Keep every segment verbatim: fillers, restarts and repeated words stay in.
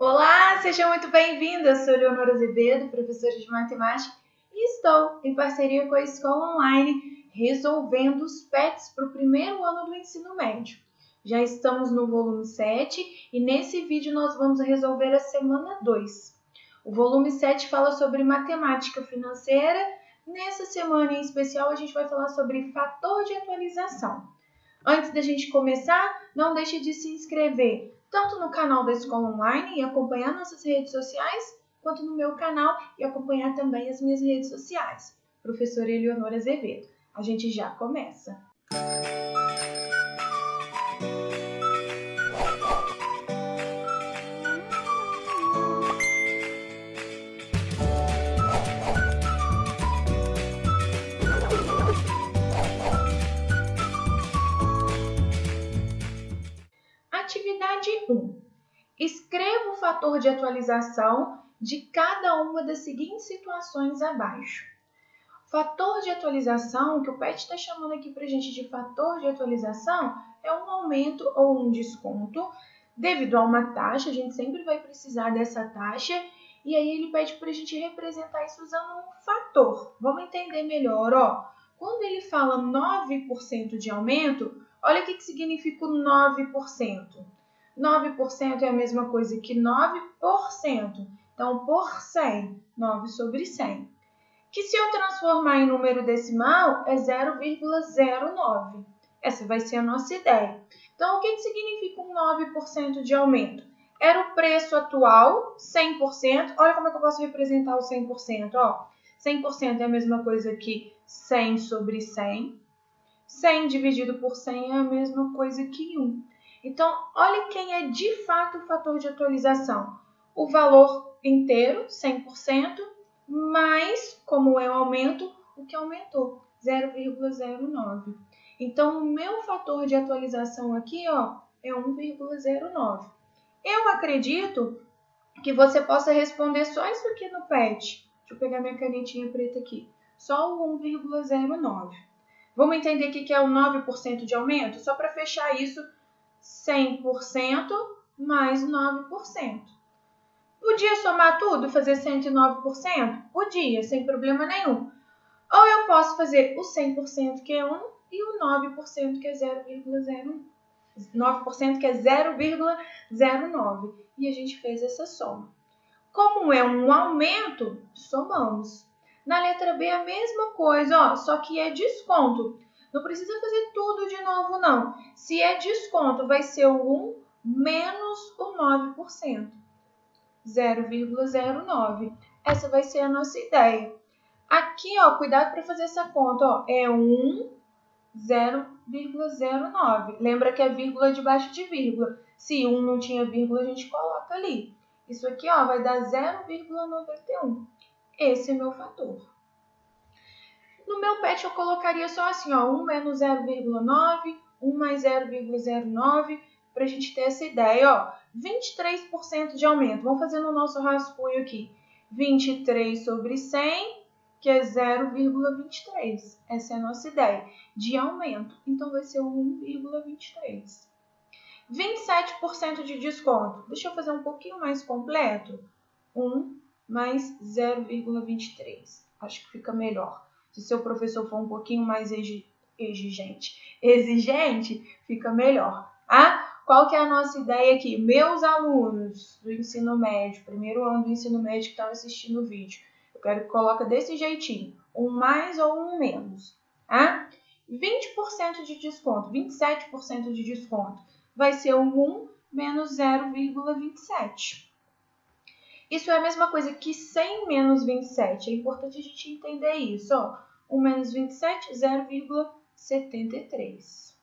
Olá, seja muito bem-vinda. Eu sou Leonora Azevedo, professora de matemática, e estou em parceria com a Escola Online resolvendo os P E Ts para o primeiro ano do ensino médio. Já estamos no volume sete e nesse vídeo nós vamos resolver a semana dois. O volume sete fala sobre matemática financeira. Nessa semana em especial a gente vai falar sobre fator de atualização. Antes da gente começar, não deixe de se inscrever tanto no canal da Escola Online e acompanhar nossas redes sociais, quanto no meu canal e acompanhar também as minhas redes sociais. Professora Eleonora Azevedo. A gente já começa. Atividade um. Escreva o fator de atualização de cada uma das seguintes situações abaixo. Fator de atualização, que o P E T está chamando aqui para a gente de fator de atualização, é um aumento ou um desconto devido a uma taxa. A gente sempre vai precisar dessa taxa e aí ele pede para a gente representar isso usando um fator. Vamos entender melhor, ó. Quando ele fala nove por cento de aumento, olha o que significa o nove por cento. nove por cento é a mesma coisa que nove por cento. Então, por cem, nove sobre cem. Que se eu transformar em número decimal, é zero vírgula zero nove. Essa vai ser a nossa ideia. Então, o que significa um nove por cento de aumento? Era o preço atual, cem por cento. Olha como é que eu posso representar o cem por cento. Ó, cem por cento é a mesma coisa que cem sobre cem. cem dividido por cem é a mesma coisa que um. Então, olha quem é de fato o fator de atualização. O valor inteiro, cem por cento, mais, como é o aumento, o que aumentou, zero vírgula zero nove. Então, o meu fator de atualização aqui, ó, é um vírgula zero nove. Eu acredito que você possa responder só isso aqui no P E T. Deixa eu pegar minha canetinha preta aqui. Só o um vírgula zero nove. Vamos entender o que é o nove por cento de aumento? Só para fechar isso, cem por cento mais nove por cento. Podia somar tudo e fazer cento e nove por cento? Podia, sem problema nenhum. Ou eu posso fazer o cem por cento, que é um, e o nove por cento, que é zero vírgula zero um. nove por cento, que é zero vírgula zero nove. E a gente fez essa soma. Como é um aumento, somamos. Na letra B, a mesma coisa, ó, só que é desconto. Não precisa fazer tudo de novo, não. Se é desconto, vai ser o um menos o nove por cento. zero vírgula zero nove. Essa vai ser a nossa ideia. Aqui, ó, cuidado para fazer essa conta, ó, é um, zero vírgula zero nove. Lembra que é vírgula debaixo de vírgula. Se um não tinha vírgula, a gente coloca ali. Isso aqui, ó, vai dar zero vírgula noventa e um. Esse é meu fator. No meu P E T eu colocaria só assim, ó, um menos zero vírgula nove, um mais zero vírgula zero nove, para a gente ter essa ideia, ó. vinte e três por cento de aumento. Vamos fazer no nosso rascunho aqui. vinte e três sobre cem, que é zero vírgula vinte e três. Essa é a nossa ideia de aumento. Então, vai ser o um vírgula vinte e três. vinte e sete por cento de desconto. Deixa eu fazer um pouquinho mais completo. um mais zero vírgula vinte e três. Acho que fica melhor. Se seu professor for um pouquinho mais exigente, exigente, fica melhor. Ah, qual que é a nossa ideia aqui? Meus alunos do ensino médio, primeiro ano do ensino médio que estão assistindo o vídeo, eu quero que coloque desse jeitinho, um mais ou um menos. Ah? vinte por cento de desconto, vinte e sete por cento de desconto, vai ser o um menos zero vírgula vinte e sete. Isso é a mesma coisa que cem menos vinte e sete. É importante a gente entender isso. Ó. um menos vinte e sete, zero vírgula setenta e três.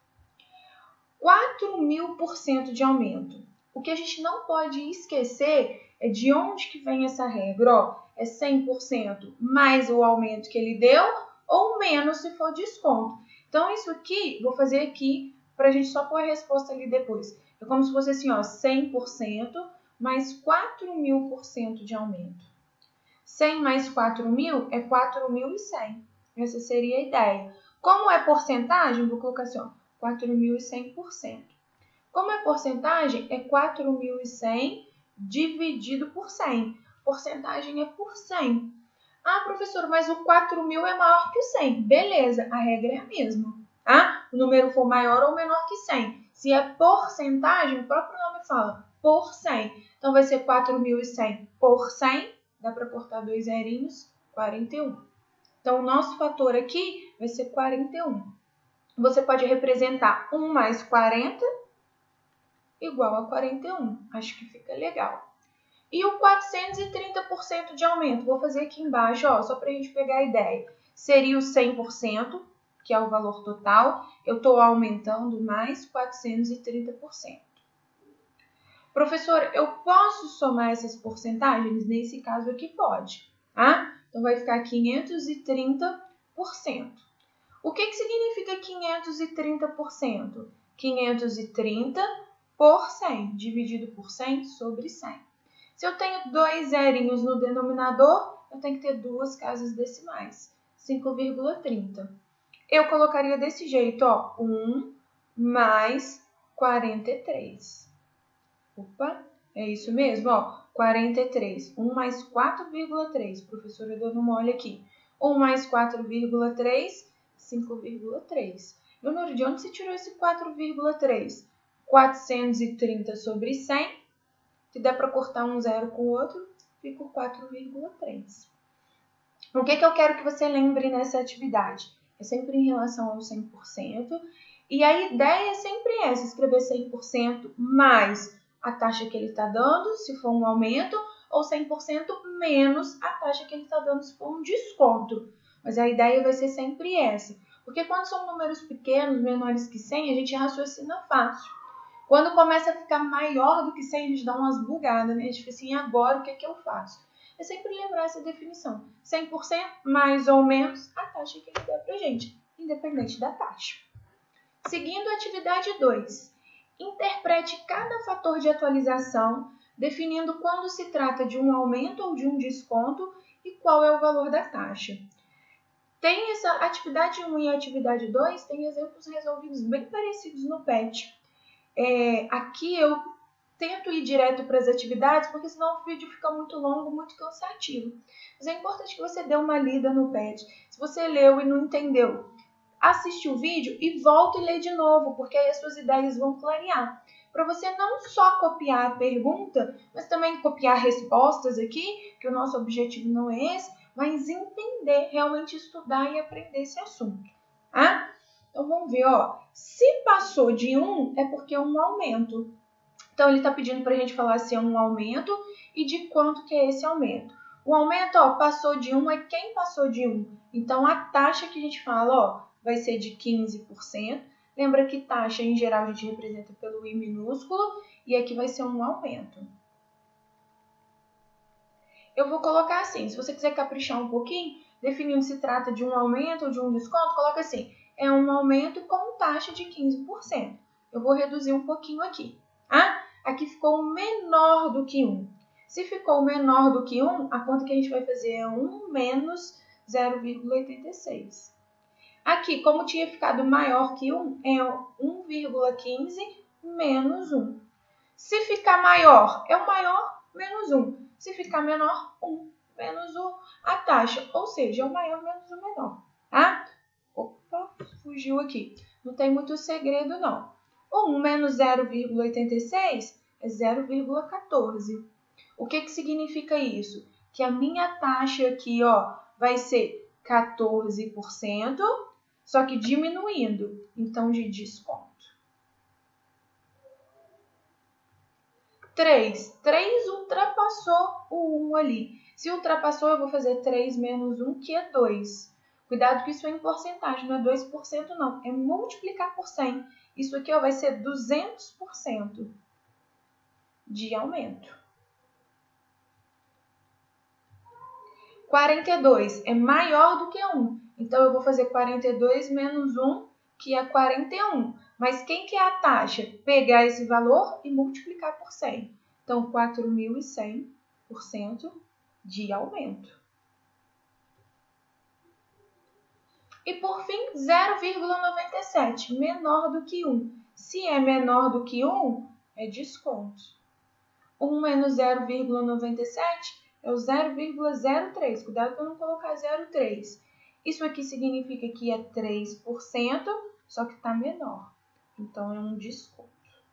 quatro mil por cento de aumento. O que a gente não pode esquecer é de onde que vem essa regra. Ó. É cem por cento mais o aumento que ele deu ou menos se for desconto. Então, isso aqui, vou fazer aqui para a gente só pôr a resposta ali depois. É como se fosse assim, ó, cem por cento mais quatro mil por cento de aumento. cem mais quatro mil é quatro mil e cem. Essa seria a ideia. Como é porcentagem, vou colocar assim, ó, quatro mil e cem por cento. Como é porcentagem, é quatro mil e cem dividido por cem. Porcentagem é por cem. Ah, professora, mas o quatro mil é maior que o cem. Beleza, a regra é a mesma. Tá? O número for maior ou menor que cem. Se é porcentagem, o próprio nome fala por cem. Então, vai ser quatro mil e cem por cem. Dá para cortar dois zerinhos, quarenta e um. Então, o nosso fator aqui vai ser quarenta e um. Você pode representar um mais quarenta igual a quarenta e um. Acho que fica legal. E o quatrocentos e trinta por cento de aumento, vou fazer aqui embaixo, ó, só para a gente pegar a ideia. Seria o cem por cento, que é o valor total. Eu estou aumentando mais quatrocentos e trinta por cento. Professor, eu posso somar essas porcentagens? Nesse caso aqui pode, tá? Então, vai ficar quinhentos e trinta por cento. O que, que significa quinhentos e trinta por cento? quinhentos e trinta por cem, dividido por cem sobre cem. Se eu tenho dois zerinhos no denominador, eu tenho que ter duas casas decimais, cinco vírgula trinta. Eu colocaria desse jeito, ó, um mais quarenta e três. Opa, é isso mesmo, ó, quarenta e três. um mais quatro vírgula três, professora dando mole aqui. um mais quatro vírgula três, cinco vírgula três. Leonor, de onde você tirou esse quatro vírgula três? quatrocentos e trinta sobre cem. Se der para cortar um zero com o outro, fica o quatro vírgula três. O que, que eu quero que você lembre nessa atividade? É sempre em relação ao cem por cento. E a ideia é sempre essa, escrever cem por cento mais a taxa que ele está dando, se for um aumento, ou cem por cento menos a taxa que ele está dando, se for um desconto. Mas a ideia vai ser sempre essa. Porque quando são números pequenos, menores que cem, a gente raciocina fácil. Quando começa a ficar maior do que cem, a gente dá umas bugadas, né? A gente fica assim, agora o que, é que eu faço? É sempre lembrar essa definição. cem por cento mais ou menos a taxa que ele dá pra gente, independente da taxa. Seguindo a atividade dois. Interprete cada fator de atualização, definindo quando se trata de um aumento ou de um desconto e qual é o valor da taxa. Tem essa atividade um e a atividade dois, tem exemplos resolvidos bem parecidos no P E T. É, aqui eu tento ir direto para as atividades, porque senão o vídeo fica muito longo, muito cansativo. Mas é importante que você dê uma lida no P E T. Se você leu e não entendeu, assiste o vídeo e volta e lê de novo, porque aí as suas ideias vão clarear. Para você não só copiar a pergunta, mas também copiar respostas aqui, que o nosso objetivo não é esse, mas entender, realmente estudar e aprender esse assunto. Tá? Então, vamos ver, ó. Se passou de um, é porque é um aumento. Então, ele está pedindo para a gente falar se é um aumento e de quanto que é esse aumento. O aumento, ó, passou de um, é quem passou de um. Então, a taxa que a gente fala, ó, vai ser de quinze por cento. Lembra que taxa, em geral, a gente representa pelo I minúsculo. E aqui vai ser um aumento. Eu vou colocar assim, se você quiser caprichar um pouquinho, definindo se trata de um aumento ou de um desconto, coloca assim. É um aumento com taxa de quinze por cento. Eu vou reduzir um pouquinho aqui. Ah, aqui ficou menor do que um. Se ficou menor do que um, a conta que a gente vai fazer é um menos zero vírgula oitenta e seis. Aqui, como tinha ficado maior que um, é um vírgula quinze menos um. Se ficar maior, é o maior menos um. Se ficar menor, um menos um, a taxa. Ou seja, é o maior menos o menor. Tá? Opa, fugiu aqui. Não tem muito segredo, não. um menos zero vírgula oitenta e seis é zero vírgula quatorze. O que, que significa isso? Que a minha taxa aqui, ó, vai ser quatorze por cento, só que diminuindo, então de desconto. três. três ultrapassou o um ali. Se ultrapassou, eu vou fazer três menos um, que é dois. Cuidado que isso é em porcentagem, não é dois por cento não, é multiplicar por cem. Isso aqui ó, vai ser duzentos por cento de aumento. quarenta e dois é maior do que um, então eu vou fazer quarenta e dois menos um, que é quarenta e um. Mas quem que é a taxa? Pegar esse valor e multiplicar por cem. Então, quatro mil e cem por cento de aumento. E por fim, zero vírgula noventa e sete, menor do que um. Se é menor do que um, é desconto. um menos zero vírgula noventa e sete é o zero vírgula zero três. Cuidado para não colocar zero vírgula três. Isso aqui significa que é três por cento, só que está menor. Então, é um desconto.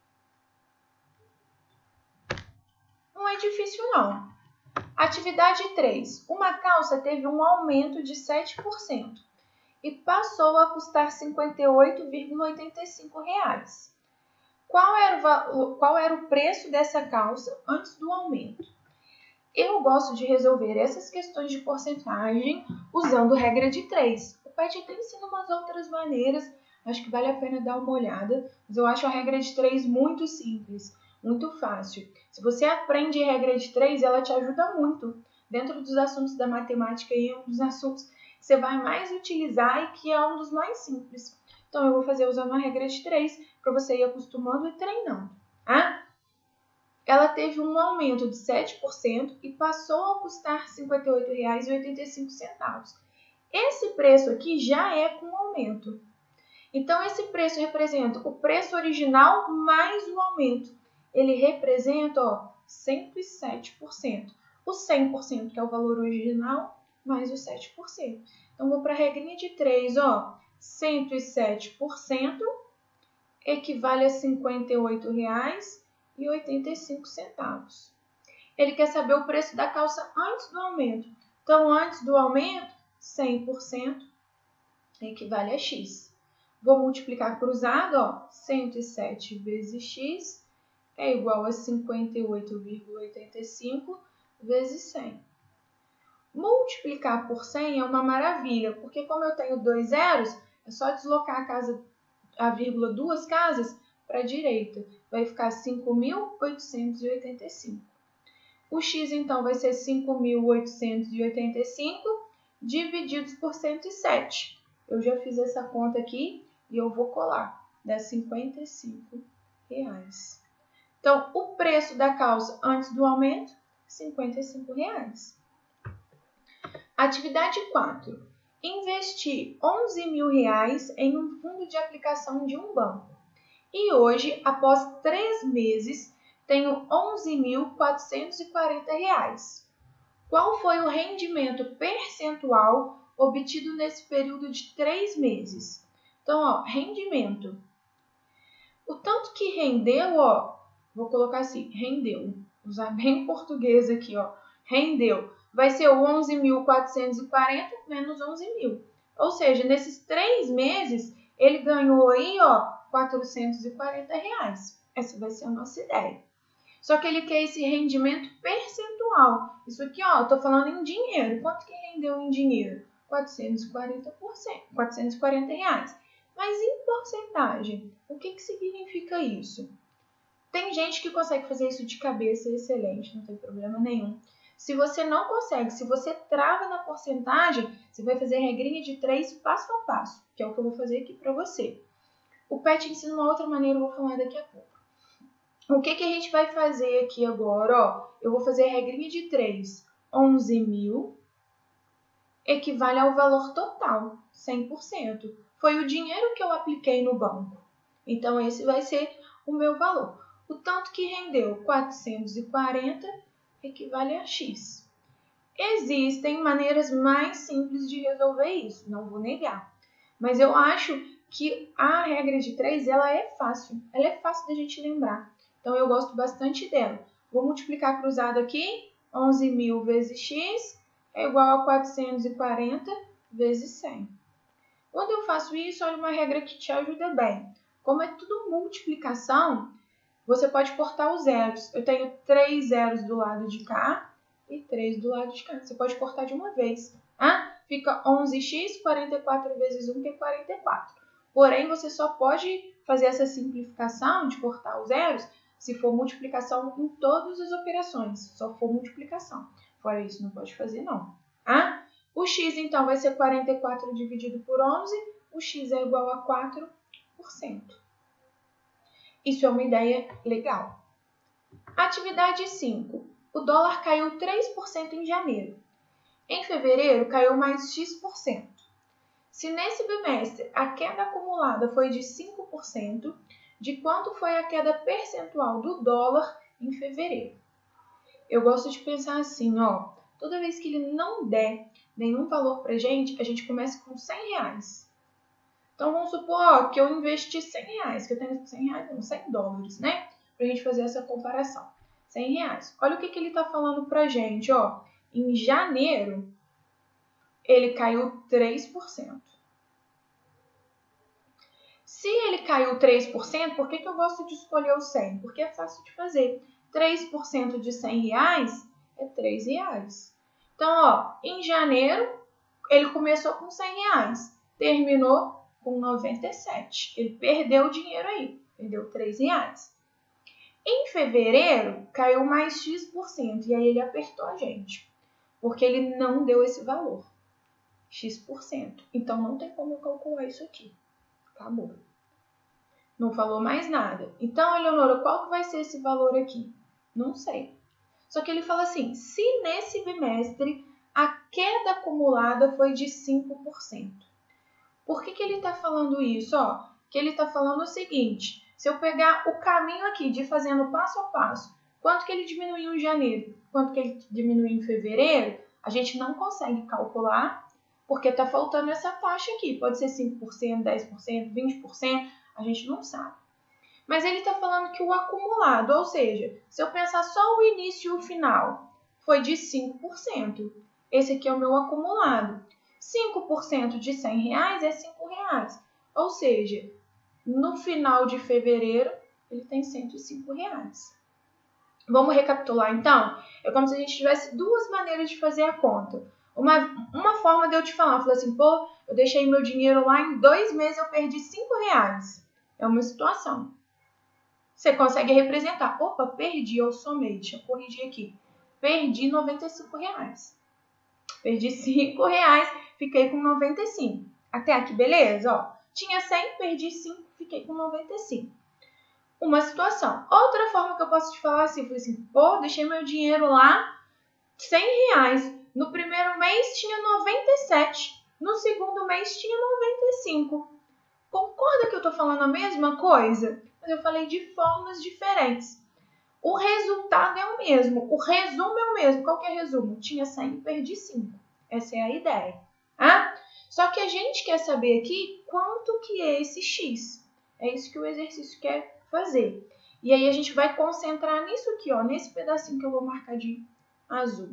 Não é difícil, não. Atividade três. Uma calça teve um aumento de sete por cento e passou a custar cinquenta e oito vírgula oitenta e cinco reais. Qual era, o, qual era o preço dessa calça antes do aumento? Eu gosto de resolver essas questões de porcentagem usando regra de três. O Pet até ensina umas outras maneiras, acho que vale a pena dar uma olhada, mas eu acho a regra de três muito simples, muito fácil. Se você aprende a regra de três, ela te ajuda muito. Dentro dos assuntos da matemática, e é um dos assuntos que você vai mais utilizar e que é um dos mais simples. Então, eu vou fazer usando a regra de três para você ir acostumando e treinando. Tá? Ela teve um aumento de sete por cento e passou a custar cinquenta e oito reais e oitenta e cinco centavos. Esse preço aqui já é com aumento. Então, esse preço representa o preço original mais o aumento. Ele representa ó, cento e sete por cento. O cem por cento, que é o valor original, mais o sete por cento. Então, vou para a regrinha de três. Ó, cento e sete por cento equivale a cinquenta e oito reais e oitenta e cinco centavos. Ele quer saber o preço da calça antes do aumento. Então, antes do aumento, cem por cento equivale a X. Vou multiplicar cruzado, ó, cento e sete vezes X é igual a cinquenta e oito vírgula oitenta e cinco vezes cem. Multiplicar por cem é uma maravilha, porque como eu tenho dois zeros, é só deslocar a, casa, a vírgula duas casas para a direita. Vai ficar cinco mil oitocentos e oitenta e cinco. O X, então, vai ser cinco mil oitocentos e oitenta e cinco divididos por cento e sete. Eu já fiz essa conta aqui e eu vou colar. Dá cinquenta e cinco reais. Então, o preço da calça antes do aumento, cinquenta e cinco reais. Atividade quatro. Investir onze mil reais em um fundo de aplicação de um banco. E hoje, após três meses, tenho onze mil quatrocentos e quarenta reais. Qual foi o rendimento percentual obtido nesse período de três meses? Então, ó, rendimento. O tanto que rendeu, ó, vou colocar assim, rendeu. Vou usar bem português aqui, ó. Rendeu. Vai ser o onze mil quatrocentos e quarenta menos onze mil. Ou seja, nesses três meses, ele ganhou aí, ó, quatrocentos e quarenta reais. Essa vai ser a nossa ideia. Só que ele quer esse rendimento percentual. Isso aqui, ó, eu tô falando em dinheiro. Quanto que rendeu em dinheiro? quatrocentos e quarenta por cento, quatrocentos e quarenta reais. Mas em porcentagem, o que que significa isso? Tem gente que consegue fazer isso de cabeça, excelente, não tem problema nenhum. Se você não consegue, se você trava na porcentagem, você vai fazer regrinha de três passo a passo, que é o que eu vou fazer aqui para você. O Pet ensina uma outra maneira, eu vou falar daqui a pouco. O que que a gente vai fazer aqui agora? Ó, eu vou fazer a regrinha de três. onze mil equivale ao valor total, cem por cento. Foi o dinheiro que eu apliquei no banco. Então, esse vai ser o meu valor. O tanto que rendeu, quatrocentos e quarenta, equivale a X. Existem maneiras mais simples de resolver isso, não vou negar. Mas eu acho que a regra de três, ela é fácil. Ela é fácil da gente lembrar. Então, eu gosto bastante dela. Vou multiplicar cruzado aqui. onze mil vezes X é igual a quatrocentos e quarenta vezes cem. Quando eu faço isso, olha uma regra que te ajuda bem. Como é tudo multiplicação, você pode cortar os zeros. Eu tenho três zeros do lado de cá e três do lado de cá. Você pode cortar de uma vez. Tá? Fica onze x, quarenta e quatro vezes um, que é quarenta e quatro. Porém, você só pode fazer essa simplificação de cortar os zeros se for multiplicação em todas as operações. Só for multiplicação. Fora isso, não pode fazer, não. Tá? O x, então, vai ser quarenta e quatro dividido por onze. O x é igual a quatro por cento. Isso é uma ideia legal. Atividade cinco. O dólar caiu três por cento em janeiro. Em fevereiro, caiu mais X%. por cento. Se nesse bimestre a queda acumulada foi de cinco por cento, de quanto foi a queda percentual do dólar em fevereiro? eu gosto de pensar assim, ó, toda vez que ele não der nenhum valor pra gente, a gente começa com cem reais. Então, vamos supor ó, que eu investi cem reais, que eu tenho cem reais, não, cem dólares, né? Pra gente fazer essa comparação. cem reais. Olha o que, que ele tá falando pra gente, ó. Em janeiro, ele caiu três por cento. Se ele caiu três por cento, por que, que eu gosto de escolher o cem? Porque é fácil de fazer. três por cento de cem reais é três reais. Então, ó, em janeiro, ele começou com cem reais, terminou com noventa e sete. Ele perdeu o dinheiro aí, perdeu três reais. Em fevereiro, caiu mais X%, e aí ele apertou a gente, porque ele não deu esse valor, X%. Então, não tem como eu calcular isso aqui. Acabou. Não falou mais nada. Então, Eleonora, qual que vai ser esse valor aqui? Não sei. Só que ele fala assim, se nesse bimestre a queda acumulada foi de cinco por cento. Por que que ele está falando isso? Ó, que ele está falando o seguinte, se eu pegar o caminho aqui de fazendo passo a passo, quanto que ele diminuiu em janeiro, quanto que ele diminuiu em fevereiro, a gente não consegue calcular, porque está faltando essa taxa aqui. Pode ser cinco por cento, dez por cento, vinte por cento, a gente não sabe. Mas ele está falando que o acumulado, ou seja, se eu pensar só o início e o final, foi de cinco por cento. Esse aqui é o meu acumulado. cinco por cento de cem reais é cinco reais. Ou seja, no final de fevereiro, ele tem cento e cinco reais. Vamos recapitular, então? É como se a gente tivesse duas maneiras de fazer a conta. Uma, uma forma de eu te falar, eu falei assim, pô, eu deixei meu dinheiro lá, em dois meses eu perdi cinco reais. É uma situação. Você consegue representar. Opa, perdi, eu somei, deixa eu corrigir aqui. Perdi noventa e cinco reais. Perdi cinco reais, fiquei com noventa e cinco. Até aqui, beleza? Ó, tinha cem, perdi cinco, fiquei com noventa e cinco. Uma situação. Outra forma que eu posso te falar assim, foi assim, pô, deixei meu dinheiro lá, cem reais. No primeiro mês tinha noventa e sete. No segundo mês tinha noventa e cinco. Concorda que eu tô falando a mesma coisa? Mas eu falei de formas diferentes. O resultado é o mesmo. O resumo é o mesmo. Qual que é o resumo? Tinha cem e perdi cinco. Essa é a ideia. Ah? Só que a gente quer saber aqui quanto que é esse X. É isso que o exercício quer fazer. E aí a gente vai concentrar nisso aqui, ó, nesse pedacinho que eu vou marcar de azul.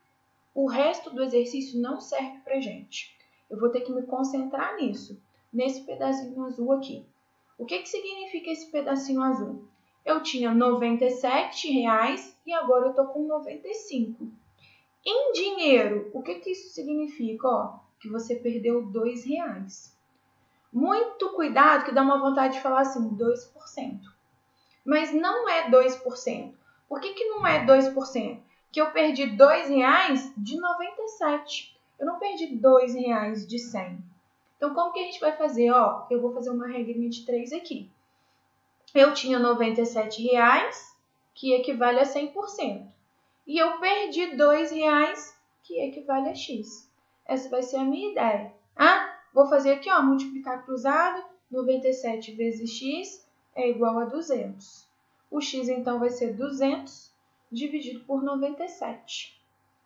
O resto do exercício não serve pra gente. Eu vou ter que me concentrar nisso, nesse pedacinho azul aqui. O que que significa esse pedacinho azul? Eu tinha noventa e sete reais e agora eu tô com noventa e cinco. Em dinheiro, o que que isso significa? Ó, que você perdeu dois reais. Muito cuidado que dá uma vontade de falar assim, dois por cento. Mas não é dois por cento. Por que que não é dois por cento? Que eu perdi dois reais de noventa e sete. Eu não perdi dois reais de cem. Então, como que a gente vai fazer? Ó, eu vou fazer uma regrinha de três aqui. Eu tinha noventa e sete reais, que equivale a cem por cento. E eu perdi dois reais, que equivale a X. Essa vai ser a minha ideia. Ah, vou fazer aqui, ó, multiplicar cruzado. noventa e sete vezes X é igual a duzentos. O X, então, vai ser duzentos dividido por noventa e sete.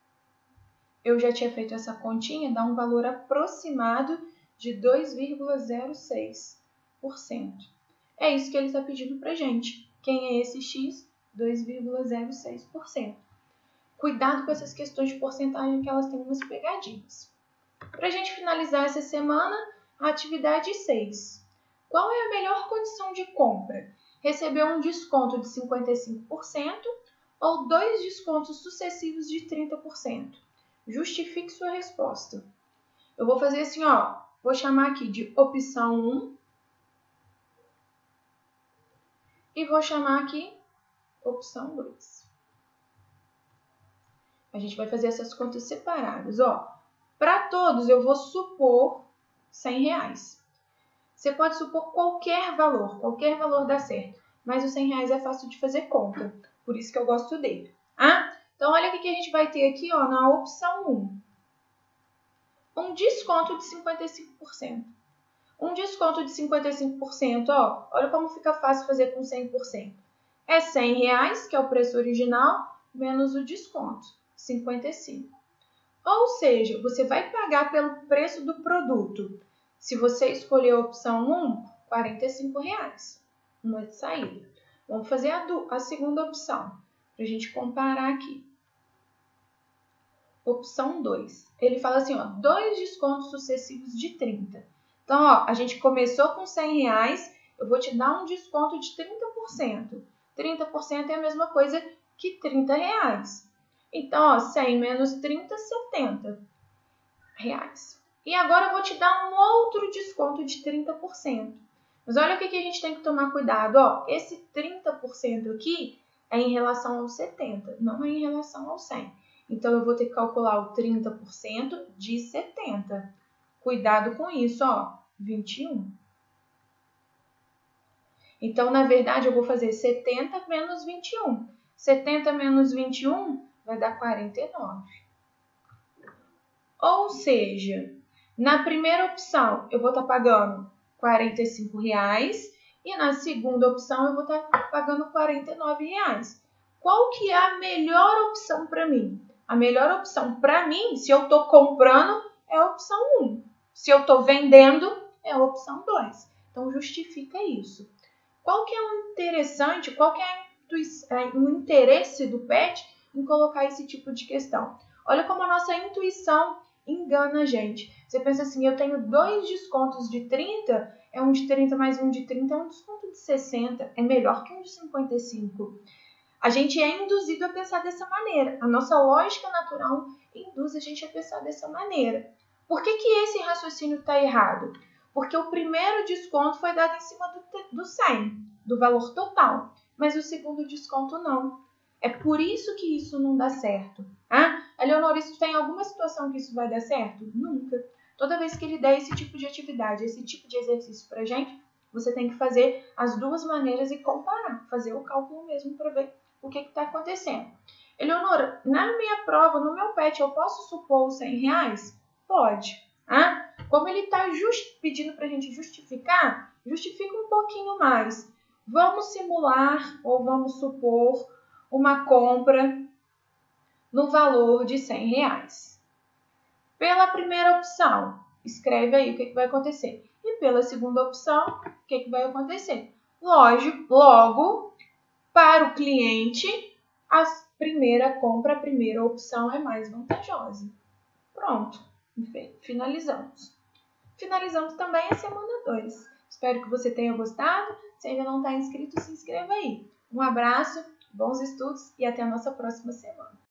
Eu já tinha feito essa continha, dá um valor aproximado de dois vírgula zero seis por cento. É isso que ele está pedindo para a gente. Quem é esse X? dois vírgula zero seis por cento. Cuidado com essas questões de porcentagem, que elas têm umas pegadinhas. Para a gente finalizar essa semana, a atividade seis. Qual é a melhor condição de compra? Receber um desconto de cinquenta e cinco por cento ou dois descontos sucessivos de trinta por cento? Justifique sua resposta. Eu vou fazer assim, ó. Vou chamar aqui de opção um. E vou chamar aqui opção dois. A gente vai fazer essas contas separadas, ó. Para todos, eu vou supor cem reais. Você pode supor qualquer valor, qualquer valor dá certo. Mas o cem reais é fácil de fazer conta, por isso que eu gosto dele. Ah? Então, olha o que a gente vai ter aqui, ó, na opção um. Um desconto de cinquenta e cinco por cento. Um desconto de cinquenta e cinco por cento, ó, olha como fica fácil fazer com cem por cento. É cem reais, que é o preço original, menos o desconto, cinquenta e cinco. Ou seja, você vai pagar pelo preço do produto. Se você escolher a opção um, quarenta e cinco reais. Uma saída. Vamos fazer a, do, a segunda opção, para a gente comparar aqui. Opção dois. Ele fala assim, ó, dois descontos sucessivos de trinta. Então, ó, a gente começou com cem reais, eu vou te dar um desconto de trinta por cento. trinta por cento é a mesma coisa que trinta reais. Então, ó, cem menos trinta, setenta reais. E agora eu vou te dar um outro desconto de trinta por cento. Mas olha o que, que a gente tem que tomar cuidado. Ó, esse trinta por cento aqui é em relação ao setenta, não é em relação ao cem. Então, eu vou ter que calcular o trinta por cento de setenta. Cuidado com isso, ó, vinte e um. Então, na verdade, eu vou fazer setenta menos vinte e um. setenta menos vinte e um vai dar quarenta e nove. Ou seja, na primeira opção, eu vou estar pagando quarenta e cinco reais e na segunda opção, eu vou estar pagando quarenta e nove reais. Qual que é a melhor opção para mim? A melhor opção para mim, se eu estou comprando, é a opção um. Se eu estou vendendo, é a opção dois. Então, justifica isso. Qual que é o interessante, qual que é o interesse do pet em colocar esse tipo de questão? Olha como a nossa intuição engana a gente. Você pensa assim, eu tenho dois descontos de trinta, é um de trinta mais um de trinta, é um desconto de sessenta, é melhor que um de cinquenta e cinco. A gente é induzido a pensar dessa maneira. A nossa lógica natural induz a gente a pensar dessa maneira. Por que que esse raciocínio está errado? Porque o primeiro desconto foi dado em cima do, do cem, do valor total, mas o segundo desconto não. É por isso que isso não dá certo. Ah, a Leonora, isso tem alguma situação que isso vai dar certo? Nunca. Toda vez que ele der esse tipo de atividade, esse tipo de exercício para a gente, você tem que fazer as duas maneiras e comparar, fazer o cálculo mesmo para ver o que está acontecendo. Eleonora, na minha prova, no meu pet, eu posso supor os cem reais? Pode. Ah, como ele está pedindo para a gente justificar, justifica um pouquinho mais. Vamos simular ou vamos supor uma compra no valor de cem reais. Pela primeira opção, escreve aí o que, que vai acontecer. E pela segunda opção, o que, que vai acontecer? Lógico, logo, para o cliente, a primeira compra, a primeira opção é mais vantajosa. Pronto, finalizamos. Finalizamos também a semana dois. Espero que você tenha gostado. Se ainda não está inscrito, se inscreva aí. Um abraço, bons estudos e até a nossa próxima semana.